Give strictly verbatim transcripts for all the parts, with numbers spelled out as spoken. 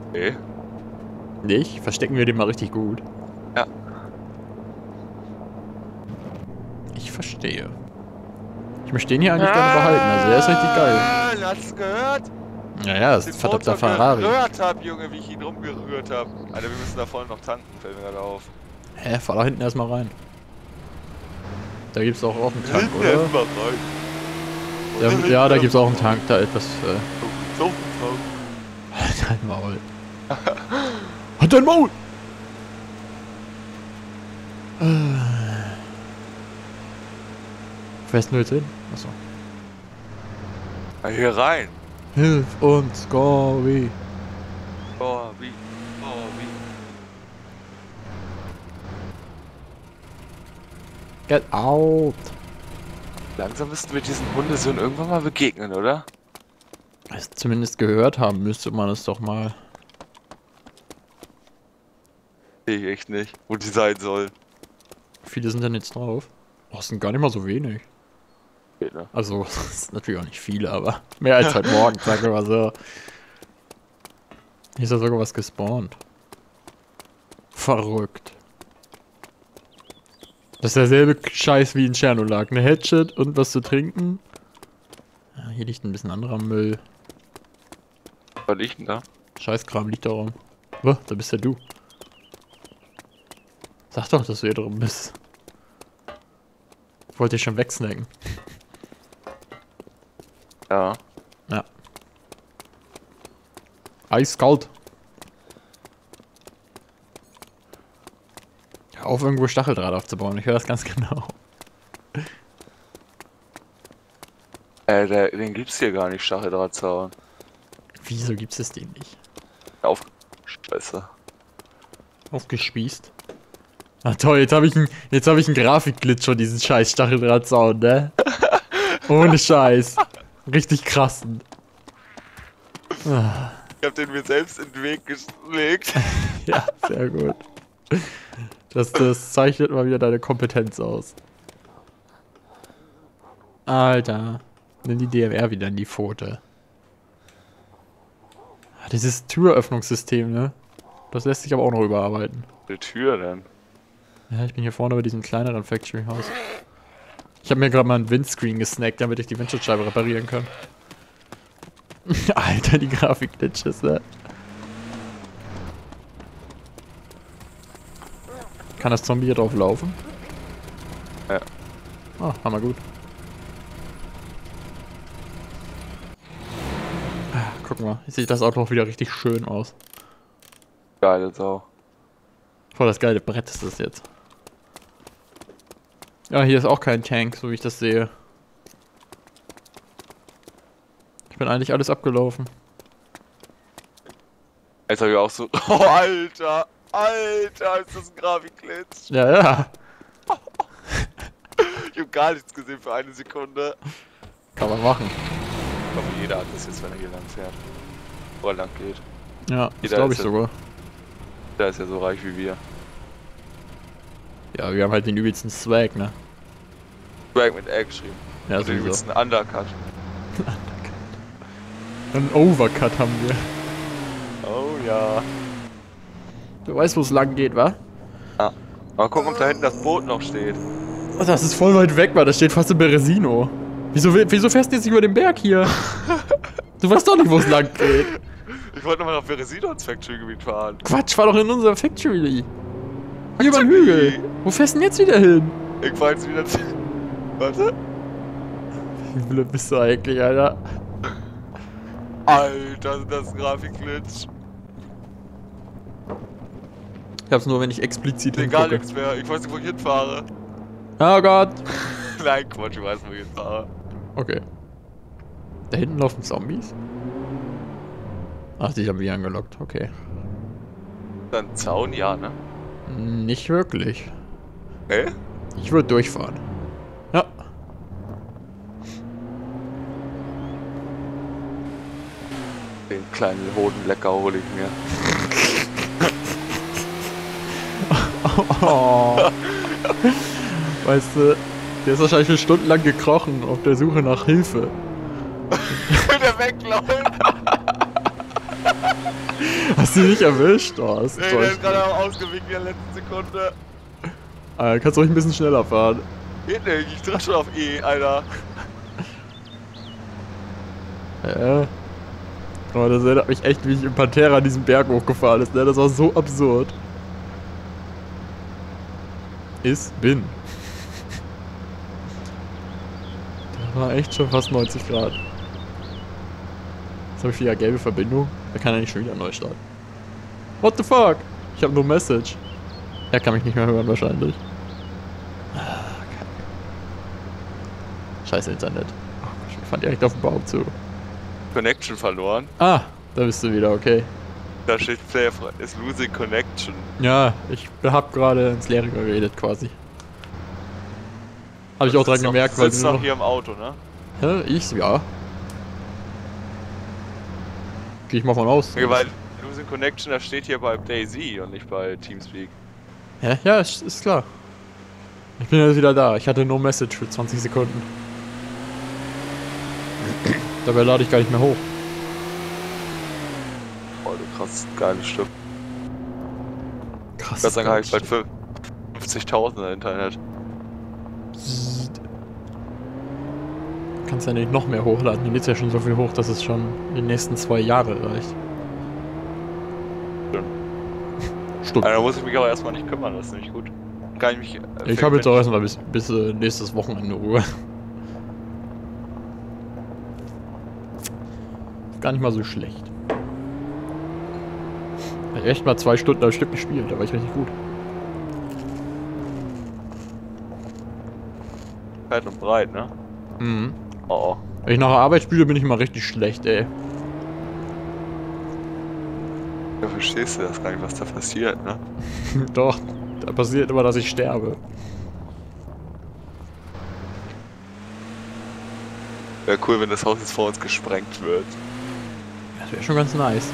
Okay. Nicht? Verstecken wir den mal richtig gut. Ja. Ich verstehe. Ich möchte den hier eigentlich gerne behalten, also der ist richtig geil. Hast du gehört? Naja, das ist ein verdammter Ferrari. Ich gerührt hab, Junge, wie ich ihn rumgerührt hab. Alter, wir müssen da vorne noch tanken, fällt mir gerade auf. Hä, fahr da hinten erstmal rein. Da gibt's auch, auch einen Tank, Hinten oder? erstmal rein. Da, ja, da gibt's auch einen Tank, da etwas. Äh, So, so. halt dein Maul. Halt dein Maul! Fährst du jetzt hin? Achso. Hier rein. Hilf uns, Gobi! Oh, wie? Oh, wie? Get out! Langsam müssten wir diesen Hundesohn irgendwann mal begegnen, oder? Also zumindest gehört haben müsste man es doch mal. Sehe ich echt nicht, wo die sein soll. Wie viele sind denn jetzt drauf? Oh, das sind gar nicht mal so wenig. Geht, ne? Also, das ist natürlich auch nicht viele, aber mehr als heute Morgen, sagen wir mal so. Hier ist ja sogar was gespawnt. Verrückt. Das ist derselbe Scheiß wie in Tschernolag. Eine Headshot und was zu trinken. Ja, hier liegt ein bisschen anderer Müll. Was liegt denn da? Scheißkram liegt da rum. Oh, da bist ja du. Sag doch, dass du hier drin bist. Ich wollte dich schon wegsnacken. Ja. Ja. Eiskalt. Hör auf, irgendwo Stacheldraht aufzubauen. Ich höre das ganz genau. Äh, der, den gibt's hier gar nicht, Stacheldrahtzaun. Wieso gibt's es den nicht? Auf. Scheiße. Aufgespießt. Ah toll, jetzt habe ich einen, jetzt habe ich einen Grafikglitch von diesem scheiß Stacheldrahtzaun, ne? Ohne Scheiß. Richtig krassen. Ah. Ich hab den mir selbst in den Weg gelegt. Ja, sehr gut. Das, das zeichnet mal wieder deine Kompetenz aus. Alter. Nimm die D M R wieder in die Pfote. Dieses Türöffnungssystem, ne? Das lässt sich aber auch noch überarbeiten. Die Tür denn? Ja, ich bin hier vorne bei diesem kleineren Factory House. Ich habe mir gerade mal ein Windscreen gesnackt, damit ich die Windschutzscheibe reparieren kann. Alter, die Grafik-Glitches, ne? Kann das Zombie hier drauf laufen? Ja. Ah, hammer gut. Ah, guck mal, jetzt sieht das Auto auch wieder richtig schön aus. Geile Sau. Voll das geile Brett ist das jetzt. Ja, hier ist auch kein Tank, so wie ich das sehe. Ich bin eigentlich alles abgelaufen. Jetzt hab ich auch so. Oh, Alter! Alter, ist das ein Grafikglitch? Ja, ja. Ich hab gar nichts gesehen für eine Sekunde. Kann man machen. Ich glaube, jeder hat das jetzt, wenn er hier lang fährt. Wo er lang geht. Ja, das Jeder glaube ich ist ja- sogar. Der ist ja so reich wie wir. Ja, wir haben halt den übelsten Swag, ne? Swag mit R geschrieben. Ja, Und den sowieso. übelsten Undercut. Einen Overcut haben wir. Oh ja. Du weißt, wo es lang geht, wa? Ah. Mal gucken, ob da hinten das Boot noch steht. Oh, das ist voll weit weg, wa? Das steht fast in Beresino. Wieso, wieso fährst du jetzt nicht über den Berg hier? Du weißt doch nicht, wo es lang geht. Ich wollte nochmal nach Beresino ins Factory-Gebiet fahren. Quatsch, fahr doch in unser Factory. Hier über den Hügel. Wo fährst du denn jetzt wieder hin? Ich fahr jetzt wieder zu... Warte. Wie blöd bist du eigentlich, Alter? Alter, das ist ein Grafikglitch. Ich hab's nur, wenn ich explizit Nee, gar hingucke. nichts mehr. Ich weiß nicht, wo ich hinfahre. Oh Gott. Nein, Quatsch, ich weiß, wo ich hinfahre. Okay. Da hinten laufen Zombies? Ach, die haben wir angelockt. Okay. Dann Zaun, ja, ne? Nicht wirklich. Hä? Ich würde durchfahren. Ja. Den kleinen Hodenlecker hole ich mir. Oh. Weißt du, der ist wahrscheinlich schon stundenlang gekrochen auf der Suche nach Hilfe. Der wegläuft. Hast du dich erwischt? Oh, das ist Nee, der ist gerade auch ausgewichen in der letzten Sekunde. äh, kannst du ruhig ein bisschen schneller fahren. Geht nicht, ich drück schon auf E, Alter. Ja. Aber das erinnert mich echt, wie ich im Pantera diesen Berg hochgefahren ist, ne? Das war so absurd. Ist, bin. Das war echt schon fast neunzig Grad. Jetzt habe ich wieder gelbe Verbindung. Da kann er nicht schon wieder neu starten. What the fuck? Ich habe nur Message. Er kann mich nicht mehr hören wahrscheinlich. Scheiße Internet. Ich fand direkt auf dem Baum zu. Connection verloren. Ah, da bist du wieder, okay. Da steht Player is losing connection. Ja, ich hab gerade ins Leere geredet quasi. Habe ich auch dran gemerkt, weil weil du du noch noch... hier im Auto, ne? Ja, ich, ja. Gehe ich mal von aus. Okay, weil losing connection, das steht hier bei Daisy und nicht bei Teamspeak. Ja, ja, ist, ist klar. Ich bin jetzt wieder da. Ich hatte no message für zwanzig Sekunden. Dabei lade ich gar nicht mehr hoch. Oh, du krass geiles Stück. Krass. Gott sei Dank habe ich bald fünfzigtausend im Internet. Kannst ja nicht noch mehr hochladen. Hier geht's ja schon so viel hoch, dass es schon die nächsten zwei Jahre reicht. Stimmt. Stimmt. Also, da muss ich mich aber erstmal nicht kümmern, das ist nämlich gut. Kann ich mich. Äh, Ich habe jetzt auch erstmal bis, bis äh, nächstes Wochenende Ruhe. Gar nicht mal so schlecht. Ich hab echt mal zwei Stunden am Stück gespielt, da war ich richtig gut. Weit und breit, ne? Mhm. Oh, oh. Wenn ich nach der Arbeit spiele, bin ich immer richtig schlecht, ey. Ja, verstehst du das gar nicht, was da passiert, ne? Doch, da passiert immer, dass ich sterbe. Wäre cool, wenn das Haus jetzt vor uns gesprengt wird. Das wäre schon ganz nice.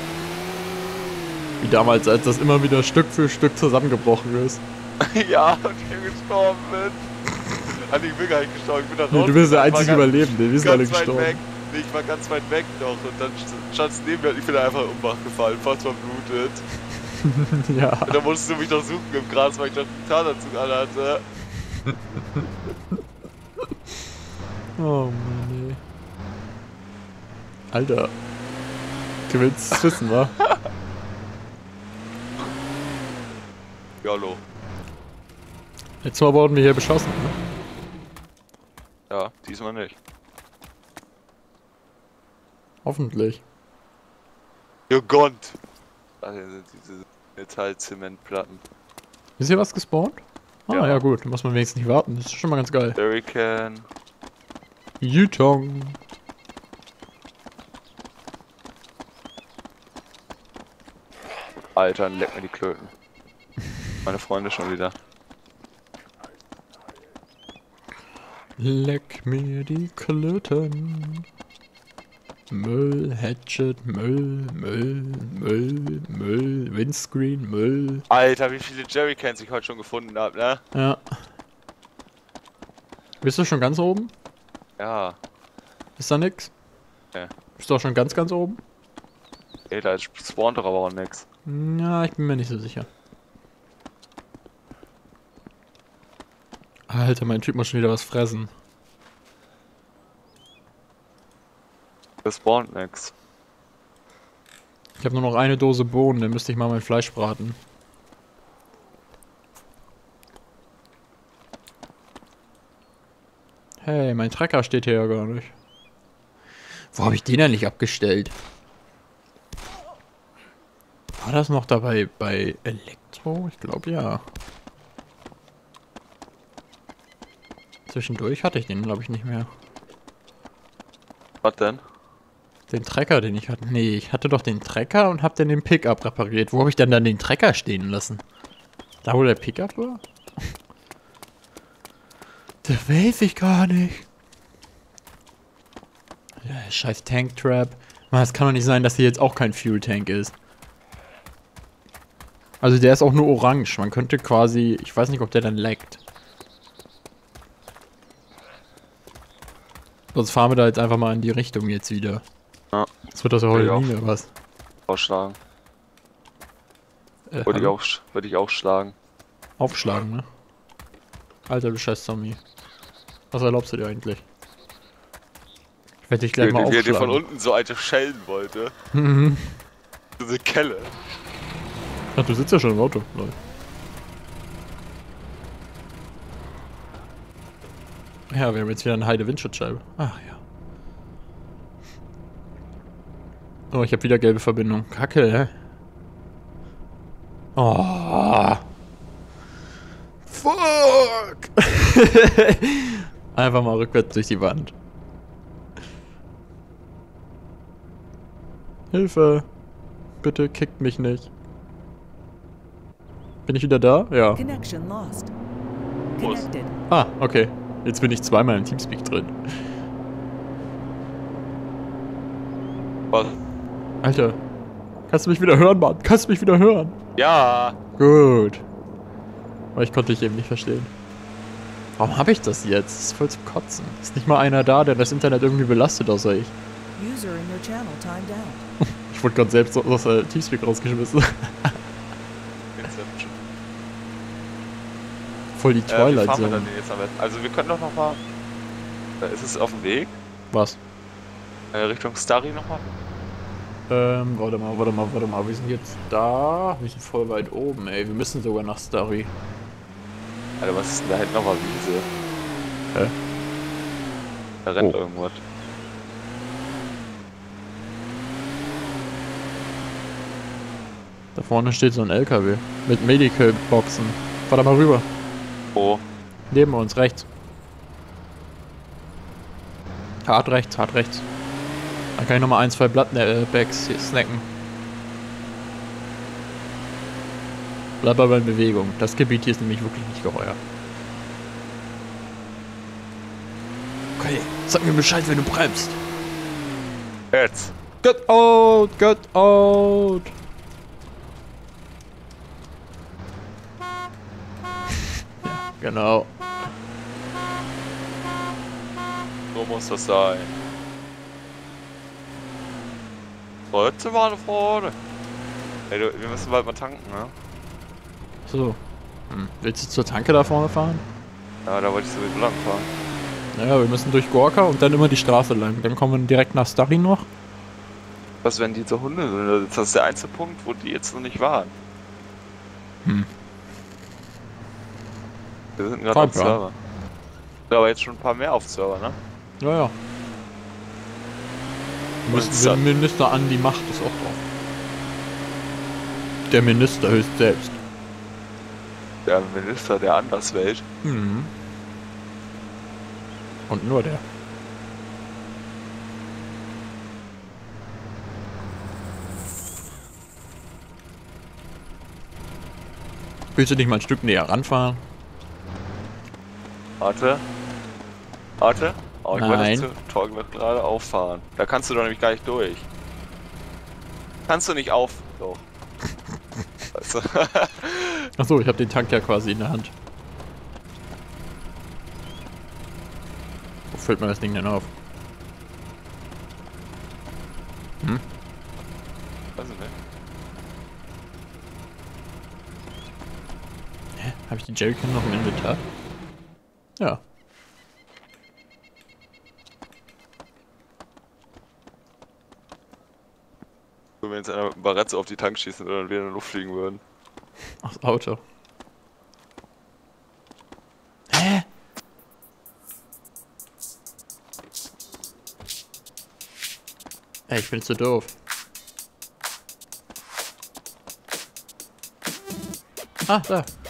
Wie damals, als das immer wieder Stück für Stück zusammengebrochen ist. Ja, und ich gestorben bin. Ah, nee, ich bin gar nicht gestorben, ich bin da raus. Nee, du bist der Ich war einzige ganz- Überlebende, wir sind ganz alle weit gestorben. weg. Nee, ich war ganz weit weg noch und dann stand es neben mir und ich bin da einfach in Ohnmacht gefallen, fast verblutet. Ja. Und dann musstest du mich doch suchen im Gras, weil ich doch einen Tarnanzug anhatte. Oh Mann, ey. Alter. Du willst es wissen, wa? Jolo. Letztes Mal wurden wir hier beschossen, ne? Ja, diesmal nicht. Hoffentlich. Jo Gott! Ah, hier sind diese Metallzementplatten. Ist hier was gespawnt? Ah, ja, Ja. gut, da muss man wenigstens nicht warten. Das ist schon mal ganz geil. Hurricane. Yutong. Alter, leck mir die Klöten. Meine Freunde schon wieder. Leck mir die Klöten. Müll, Hatchet, Müll, Müll, Müll, Müll, Windscreen, Müll. Alter, wie viele Jerrycans ich heute schon gefunden habe, ne? Ja. Bist du schon ganz oben? Ja. Ist da nix? Ja. Bist du auch schon ganz, ganz oben? Ey, da spawnt doch aber auch nix. Ja, ich bin mir nicht so sicher. Alter, mein Typ muss schon wieder was fressen. Da spawnt nix. Ich habe nur noch eine Dose Bohnen, dann müsste ich mal mein Fleisch braten. Hey, mein Trecker steht hier ja gar nicht. Wo habe ich den denn nicht abgestellt? War das noch dabei bei Elektro? Ich glaube ja. Zwischendurch hatte ich den, glaube ich, nicht mehr. Was denn? Den Trecker, den ich hatte. Nee, ich hatte doch den Trecker und hab dann den Pickup repariert. Wo habe ich denn dann den Trecker stehen lassen? Da, wo der Pickup war? Das weiß ich gar nicht. Ja, scheiß Tank Trap. Man, es kann doch nicht sein, dass hier jetzt auch kein Fuel Tank ist. Also der ist auch nur orange. Man könnte quasi... Ich weiß nicht, ob der dann laggt. Sonst fahren wir da jetzt einfach mal in die Richtung jetzt wieder. Ja. Das wird das ja heute Ja. nie mehr was. Ausschlagen. Äh, Würde ich, hallo? auch, würde ich auch schlagen. Aufschlagen, ne? Alter, du scheiß Zombie. Was erlaubst du dir eigentlich? Ich werde dich gleich mal Wie er dir von aufschlagen. unten so alte schellen wollte. Mhm. Diese Kelle. Ach, du sitzt ja schon im Auto. Lol. Ja, wir haben jetzt wieder eine heide Windschutzscheibe. Ach ja. Oh, ich habe wieder gelbe Verbindung. Kacke, hä? Oh. Fuck! Einfach mal rückwärts durch die Wand. Hilfe! Bitte kickt mich nicht. Bin ich wieder da? Ja. Connection lost. Wo ist- Connected. Ah, okay. Jetzt bin ich zweimal im Teamspeak drin. Was? Alter. Kannst du mich wieder hören, Mann? Kannst du mich wieder hören? Ja. Gut. Aber ich konnte dich eben nicht verstehen. Warum habe ich das jetzt? Das ist voll zum Kotzen. Ist nicht mal einer da, der das Internet irgendwie belastet, außer ich. User in your channel timed out. Ich wurde gerade selbst aus der Teamspeak rausgeschmissen. Inception. Voll die Äh, wie Twilight fahren wir Zone. dann jetzt am besten? Also wir können doch noch mal... Äh, ist es auf dem Weg? Was? Äh, Richtung Starry nochmal? Ähm, warte mal, warte mal, warte mal. Wir sind jetzt da. Wir sind voll weit oben, ey. Wir müssen sogar nach Starry. Alter, was ist denn da hinten nochmal Wiese? Hä? Da rennt Oh. irgendwas. Da vorne steht so ein L K W. Mit Medical-Boxen. Fahr da mal rüber. Oh. Neben uns, rechts. Hart rechts, hart rechts. Dann kann ich nochmal ein, zwei Blattbags hier snacken. Bleib aber in Bewegung. Das Gebiet hier ist nämlich wirklich nicht geheuer. Okay, sag mir Bescheid, wenn du bremst. Jetzt. Get out, get out. Ja, genau. So muss das sein. So, jetzt sind wir alle vorne. Ey, du, wir müssen bald mal tanken, ne? So. Hm. Willst du zur Tanke da vorne fahren? Ja, da wollte ich sowieso lang fahren. Naja, wir müssen durch Gorka und dann immer die Straße lang. Dann kommen wir direkt nach Starry noch. Was, wenn diese Hunde sind? Das ist der einzige Punkt, wo die jetzt noch nicht waren. Hm. Wir sind gerade Voll auf dem klar. Server. Ja, aber jetzt schon ein paar mehr auf dem Server, ne? Ja, ja. Wir müssen Minister. den Minister an die Macht ist auch drauf. Der Minister höchst selbst. Der Minister der Anderswelt. Mhm. Und nur der. Willst du nicht mal ein Stück näher ranfahren? Warte. Warte. Oh, ich Nein. wollte das Tor gerade auffahren. Da kannst du doch nämlich gar nicht durch. Kannst du nicht auf... Doch. Weißt du? Achso, ich habe den Tank ja quasi in der Hand. Wo füllt man das Ding denn auf? Hm? Weiß ich nicht. Hä? Habe ich die Jerrycan noch im Inventar? Ja. Wenn wir jetzt einer mit einem Barretto auf die Tank schießen oder wir in der Luft fliegen würden. Ach, Auto. Hä? Ey, ich bin zu doof. Ah, da.